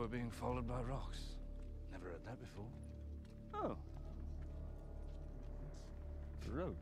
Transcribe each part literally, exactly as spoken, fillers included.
we're being followed by rocks. Never heard that before. Oh. The road.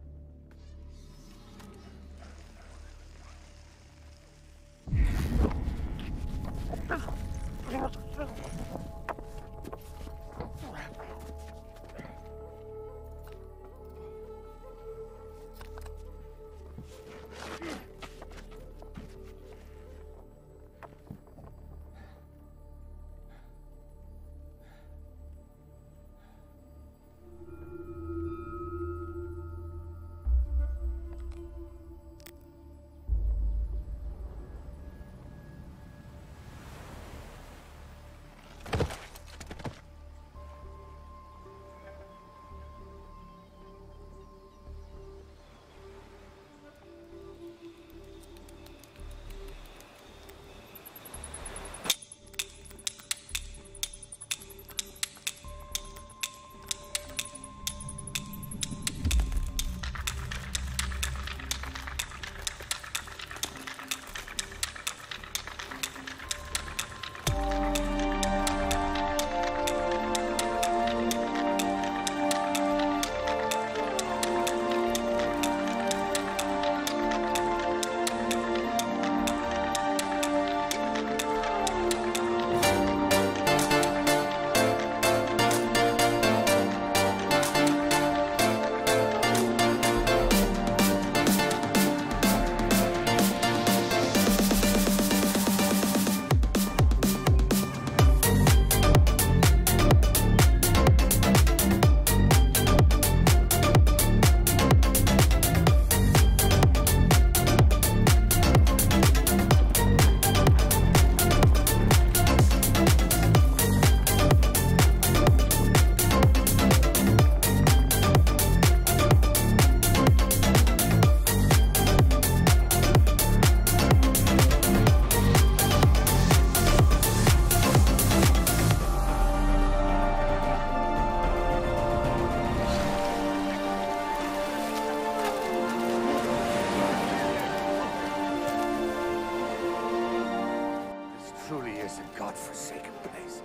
Truly is a godforsaken place.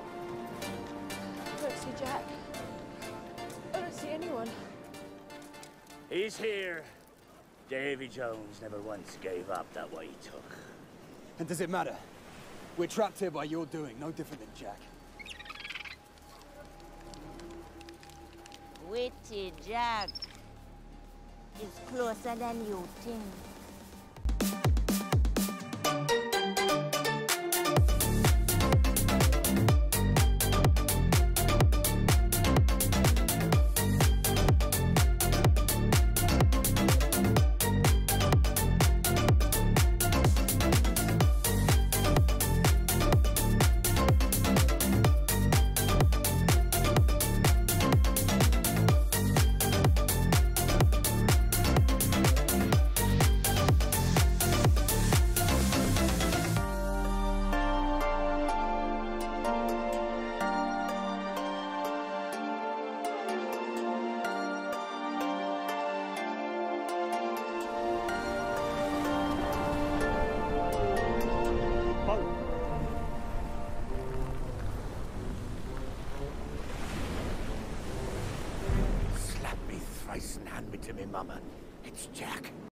I don't see Jack. I don't see anyone. He's here. Davy Jones never once gave up that what he took. And does it matter? We're trapped here by your doing, no different than Jack. Witty Jack is closer than you think. Slap me thrice and hand me to me mama. It's Jack.